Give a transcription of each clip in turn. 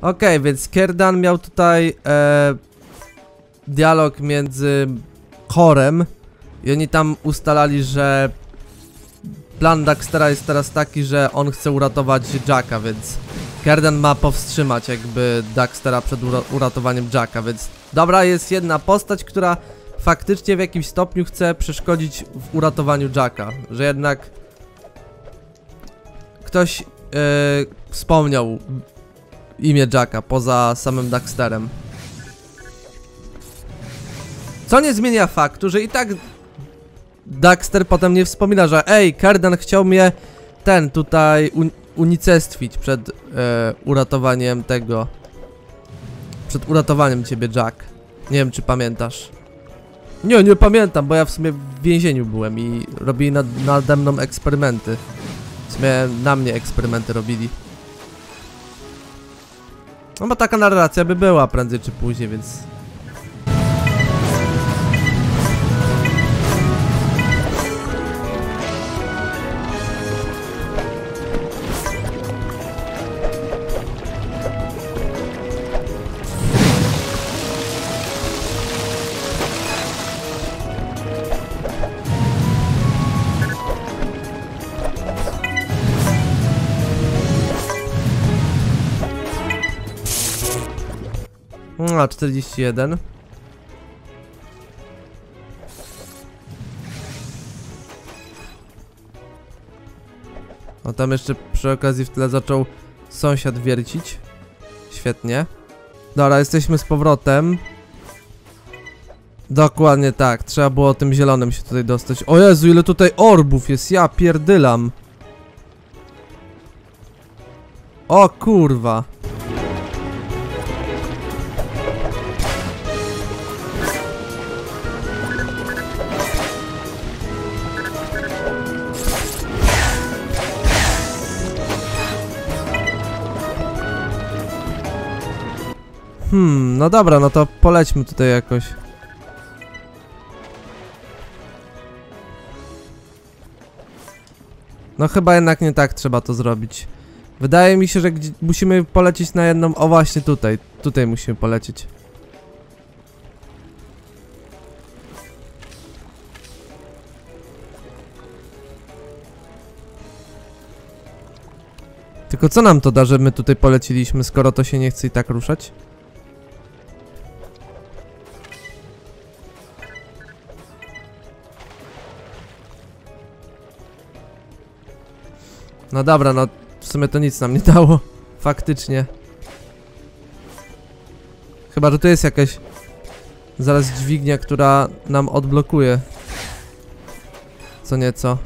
Okej, więc Círdan miał tutaj dialog między Chorem i oni tam ustalali, że plan Daxtera jest teraz taki, że on chce uratować Jacka, więc Círdan ma powstrzymać jakby Daxtera przed uratowaniem Jacka, więc dobra, jest jedna postać, która faktycznie w jakimś stopniu chce przeszkodzić w uratowaniu Jacka, że jednak ktoś wspomniał imię Jacka poza samym Daxterem. Co nie zmienia faktu, że i tak Daxter potem nie wspomina, że ej, Círdan chciał mnie tutaj unicestwić przed uratowaniem tego. Przed uratowaniem ciebie, Jack. Nie wiem, czy pamiętasz. Nie pamiętam, bo ja w sumie w więzieniu byłem i robili nade mną eksperymenty. W sumie na mnie eksperymenty robili. No bo taka narracja by była prędzej czy później, więc... A 41. No tam jeszcze przy okazji w tle zaczął sąsiad wiercić. Świetnie. Dobra, jesteśmy z powrotem. Dokładnie tak, trzeba było tym zielonym się tutaj dostać. O Jezu, ile tutaj orbów jest, ja pierdylam. O kurwa. No dobra, no to polećmy tutaj jakoś. No chyba jednak nie tak trzeba to zrobić. Wydaje mi się, że musimy polecieć na jedną... O właśnie tutaj. Tutaj musimy polecieć. Tylko co nam to da, że my tutaj poleciliśmy, skoro to się nie chce i tak ruszać? No dobra, no w sumie to nic nam nie dało. Faktycznie. Chyba, że to jest jakaś zaraz dźwignia, która nam odblokuje co nieco.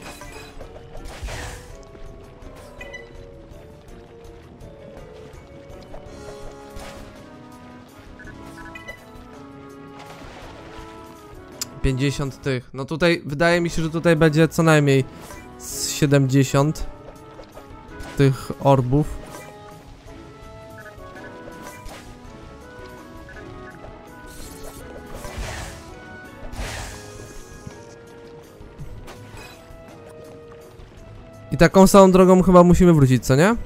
$50 tych. No tutaj wydaje mi się, że tutaj będzie co najmniej z 70 tych orbów. I taką samą drogą chyba musimy wrócić, co nie?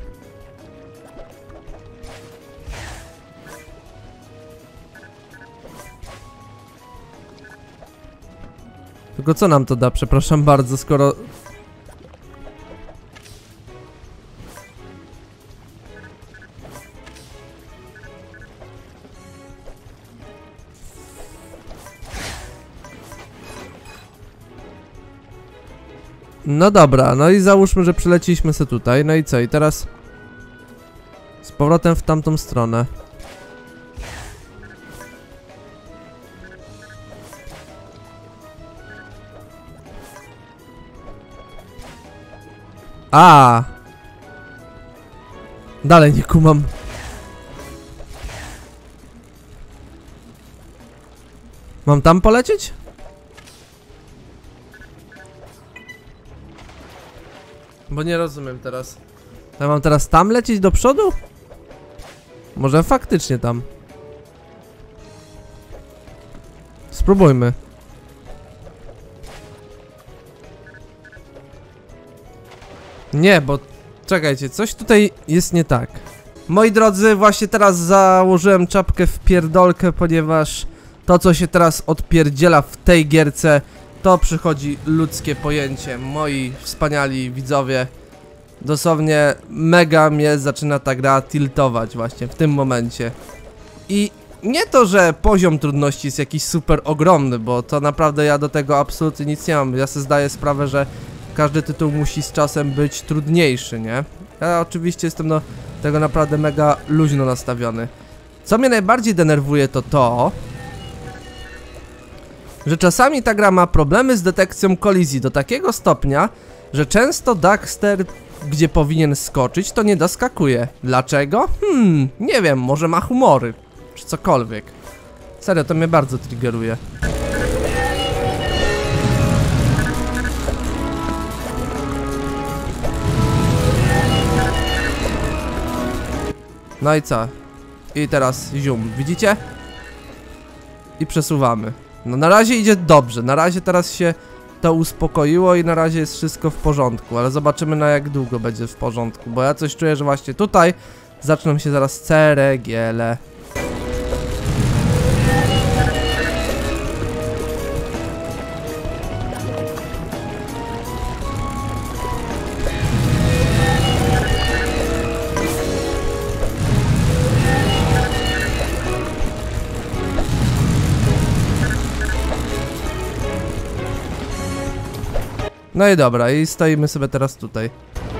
Tylko co nam to da, przepraszam bardzo, skoro... No dobra, no i załóżmy, że przyleciliśmy sobie tutaj, no i co? I teraz z powrotem w tamtą stronę. A! Dalej nie kumam. Mam tam polecieć? Bo nie rozumiem teraz. Ja mam teraz tam lecieć do przodu? Może faktycznie tam. Spróbujmy. Nie, bo... Czekajcie, coś tutaj jest nie tak. Moi drodzy, właśnie teraz założyłem czapkę w pierdolkę, ponieważ to, co się teraz odpierdziela w tej gierce, to przychodzi ludzkie pojęcie. Moi wspaniali widzowie, dosłownie mega mnie zaczyna ta gra tiltować właśnie w tym momencie. I nie to, że poziom trudności jest jakiś super ogromny, bo to naprawdę ja do tego absolutnie nic nie mam. Ja sobie zdaję sprawę, że każdy tytuł musi z czasem być trudniejszy, nie? Ja oczywiście jestem do tego naprawdę mega luźno nastawiony. Co mnie najbardziej denerwuje to, że czasami ta gra ma problemy z detekcją kolizji do takiego stopnia, że często Daxter, gdzie powinien skoczyć, to nie doskakuje. Dlaczego? Nie wiem, może ma humory, czy cokolwiek. Serio, to mnie bardzo triggeruje. No i co? I teraz zium, widzicie? I przesuwamy. No na razie idzie dobrze, na razie teraz się to uspokoiło i na razie jest wszystko w porządku, ale zobaczymy na jak długo będzie w porządku, bo ja coś czuję, że właśnie tutaj zaczną się zaraz ceregiele. No i dobra, i stoimy sobie teraz tutaj.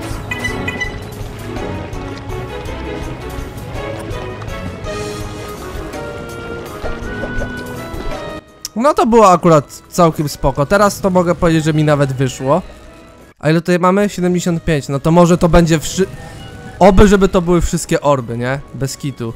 No to było akurat całkiem spoko. Teraz to mogę powiedzieć, że mi nawet wyszło. A ile tutaj mamy? 75. No to może to będzie oby, żeby to były wszystkie orby, nie? Bez kitu.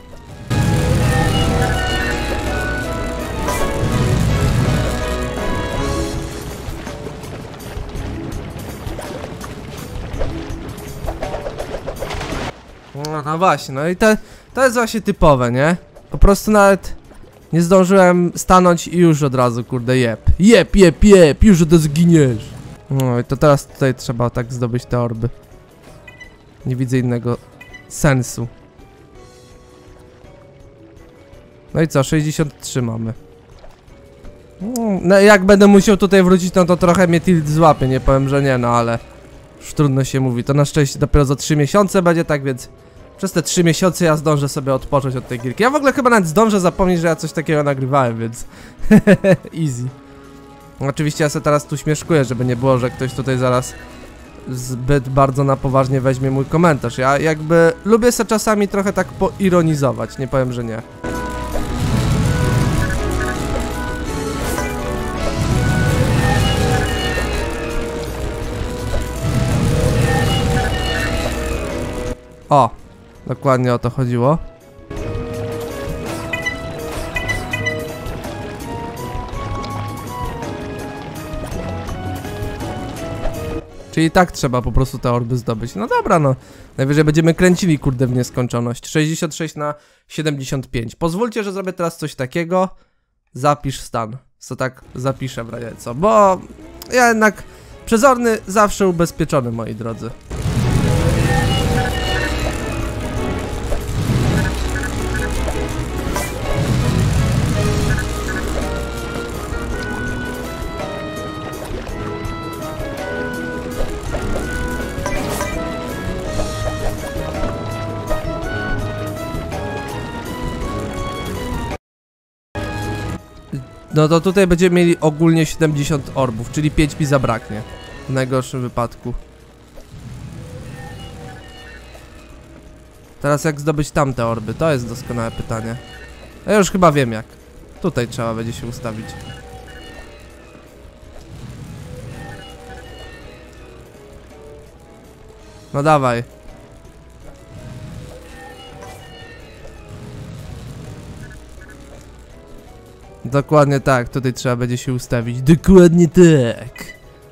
No właśnie, no i to jest właśnie typowe, nie? Po prostu nawet nie zdążyłem stanąć i już od razu, kurde, jeb, już to zginiesz. No i to teraz tutaj trzeba tak zdobyć te orby. Nie widzę innego sensu. No i co, 63 mamy. No jak będę musiał tutaj wrócić, no to trochę mnie tilt złapie, nie powiem, że nie, no ale już trudno się mówi. To na szczęście dopiero za 3 miesiące będzie, tak więc przez te 3 miesiące ja zdążę sobie odpocząć od tej gierki. Ja w ogóle chyba nawet zdążę zapomnieć, że ja coś takiego nagrywałem, więc easy. Oczywiście ja sobie teraz tu śmieszkuję, żeby nie było, że ktoś tutaj zaraz zbyt bardzo na poważnie weźmie mój komentarz. Ja jakby lubię sobie czasami trochę tak poironizować, nie powiem, że nie. O, dokładnie o to chodziło. Czyli tak trzeba po prostu te orby zdobyć. No dobra, no. Najwyżej będziemy kręcili, kurde, w nieskończoność. 66 na 75. Pozwólcie, że zrobię teraz coś takiego. Zapisz stan. Co tak zapiszę w razie co. Bo ja jednak przezorny zawsze ubezpieczony, moi drodzy. No to tutaj będziemy mieli ogólnie 70 orbów, czyli 5 mi zabraknie. W najgorszym wypadku. Teraz jak zdobyć tamte orby? To jest doskonałe pytanie. Ja już chyba wiem jak. Tutaj trzeba będzie się ustawić. No dawaj. Dokładnie tak, tutaj trzeba będzie się ustawić. Dokładnie tak.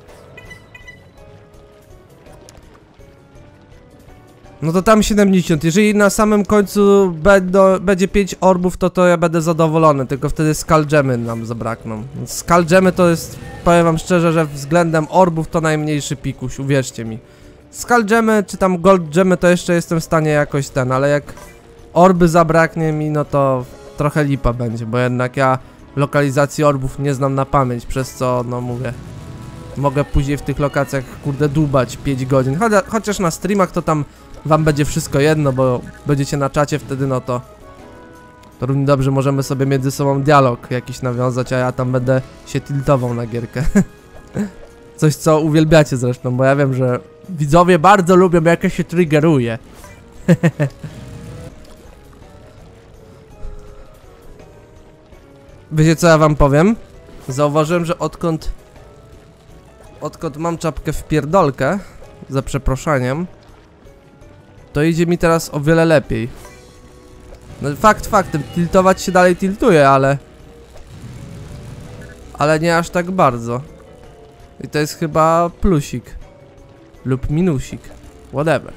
No to tam 70. Jeżeli na samym końcu będzie 5 orbów, to ja będę zadowolony. Tylko wtedy skull gemy nam zabrakną. Skull gemy to jest, powiem wam szczerze, że względem orbów to najmniejszy pikuś, uwierzcie mi. Skull Gemy czy tam Gold Gemy to jeszcze jestem w stanie jakoś ale jak orby zabraknie mi, no to trochę lipa będzie, bo jednak ja lokalizacji orbów nie znam na pamięć, przez co, no mówię, mogę później w tych lokacjach, kurde, dłubać 5 godzin, chociaż na streamach to tam wam będzie wszystko jedno, bo będziecie na czacie wtedy, no to równie dobrze możemy sobie między sobą dialog jakiś nawiązać, a ja tam będę się tiltował na gierkę. Coś, co uwielbiacie zresztą, bo ja wiem, że widzowie bardzo lubią, jak ja się triggeruje. Wiecie, co ja wam powiem? Zauważyłem, że odkąd mam czapkę w pierdolkę, za przeproszeniem, to idzie mi teraz o wiele lepiej. No faktem, tiltować się dalej tiltuje, ale nie aż tak bardzo. I to jest chyba plusik. Lub minusik. Whatever.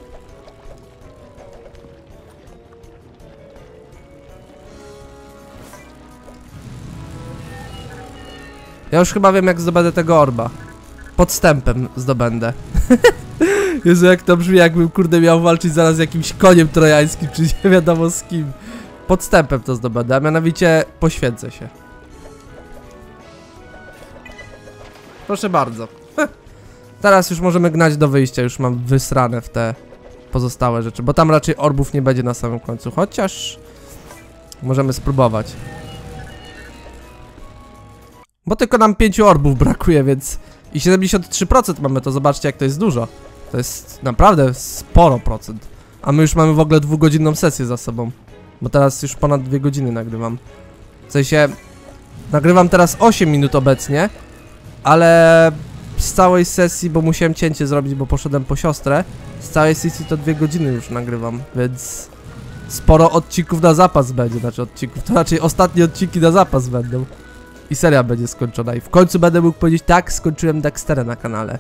Ja już chyba wiem, jak zdobędę tego orba. Podstępem zdobędę. Jezu, jak to brzmi, jakbym, kurde, miał walczyć zaraz z jakimś koniem trojańskim, czy nie wiadomo z kim. Podstępem to zdobędę, a mianowicie poświęcę się. Proszę bardzo. Teraz już możemy gnać do wyjścia, już mam wysrane w te pozostałe rzeczy, bo tam raczej orbów nie będzie na samym końcu, chociaż możemy spróbować. Bo tylko nam 5 orbów brakuje, więc i 73% mamy, to zobaczcie, jak to jest dużo. To jest naprawdę sporo procent. A my już mamy w ogóle 2-godzinną sesję za sobą. Bo teraz już ponad 2 godziny nagrywam. W sensie, nagrywam teraz 8 minut obecnie, ale z całej sesji, bo musiałem cięcie zrobić, bo poszedłem po siostrę, z całej sesji to 2 godziny już nagrywam, więc sporo odcinków na zapas będzie, znaczy odcinków, to raczej ostatnie odcinki na zapas będą. I seria będzie skończona i w końcu będę mógł powiedzieć, tak, skończyłem Daxtera na kanale.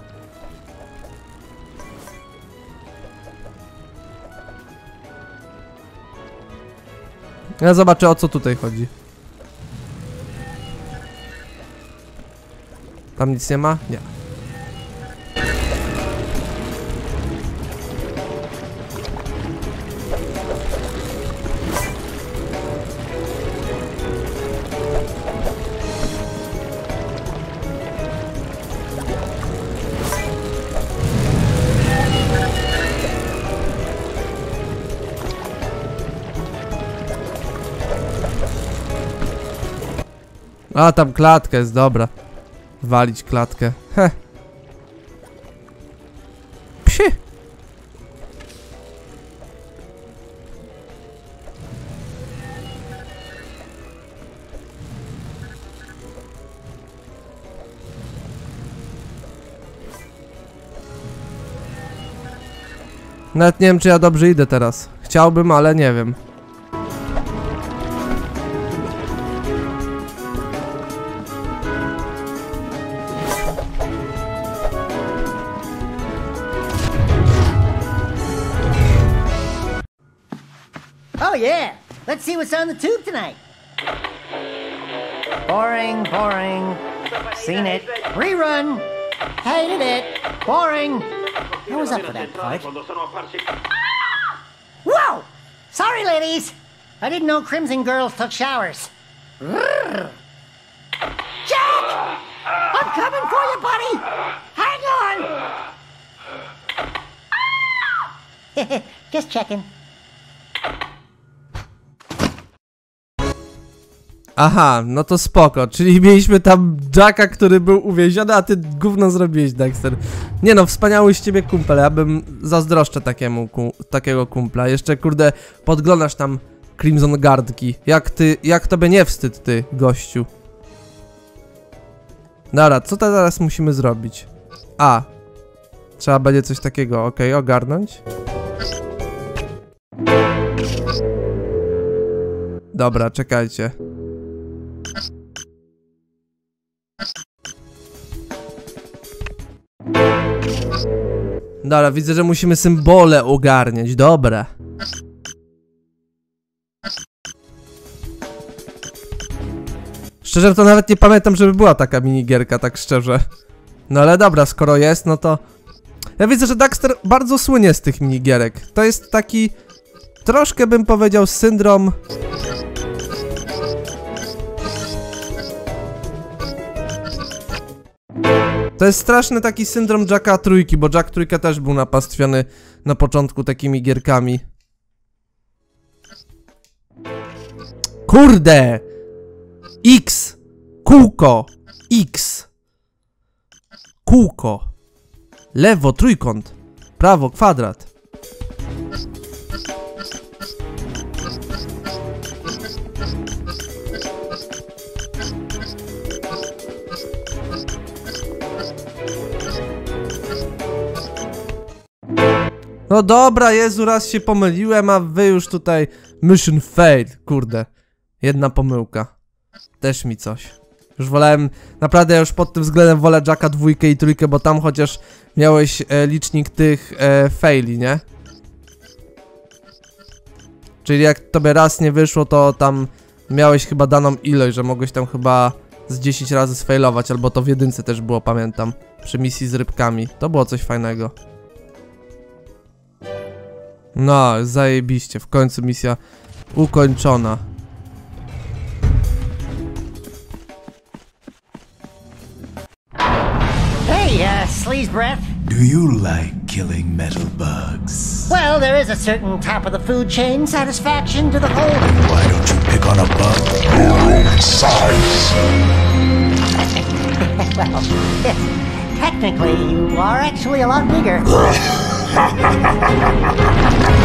Ja zobaczę, o co tutaj chodzi. Tam nic nie ma? Nie. A, tam klatka jest, dobra. Walić klatkę. Heh. Psi. Nawet nie wiem, czy ja dobrze idę teraz. Chciałbym, ale nie wiem. Oh yeah, let's see what's on the tube tonight. Boring, boring. Seen it. Rerun. Hated it. Boring. I was up for that part. Whoa! Sorry, ladies. I didn't know Crimson girls took showers. Jack! I'm coming for you, buddy. Hang on. Just checking. Aha, no to spoko, czyli mieliśmy tam Jacka, który był uwięziony, a ty gówno zrobiłeś, Daxter. Nie no, wspaniały z ciebie kumpel, ja bym zazdroszczę takiego kumpla. Jeszcze, kurde, podglądasz tam Crimson Guardki. Jak tobie nie wstyd, ty, gościu. Dobra, co teraz musimy zrobić? A, trzeba będzie coś takiego, okej, ogarnąć. Dobra, czekajcie. Dobra, widzę, że musimy symbole ogarniać, dobra. Szczerze to nawet nie pamiętam, żeby była taka minigierka, tak szczerze. No ale dobra, skoro jest, no to... Ja widzę, że Daxter bardzo słynie z tych minigierek. To jest taki... Troszkę bym powiedział syndrom... To jest straszny taki syndrom Jacka Trójki, bo Jack Trójka też był napastwiony na początku takimi gierkami. Kurde! X! Kółko! X! Kółko! Lewo trójkąt! Prawo kwadrat! No dobra, Jezu, raz się pomyliłem, a wy już tutaj... Mission failed, kurde. Jedna pomyłka. Też mi coś. Już wolałem... Naprawdę już pod tym względem wolę Jacka 2 i 3, bo tam chociaż miałeś licznik tych faili, nie? Czyli jak tobie raz nie wyszło, to tam miałeś chyba daną ilość, że mogłeś tam chyba z 10 razy sfailować, albo to w jedynce też było, pamiętam. Przy misji z rybkami. To było coś fajnego. No, zajebiście, w końcu misja ukończona. Hey, Sleaze Breath. Do you like killing metal bugs? Well, there is a certain top of the food chain satisfaction to the whole. Why don't you pick on a bug your own size? Well, technically, you are actually a lot bigger.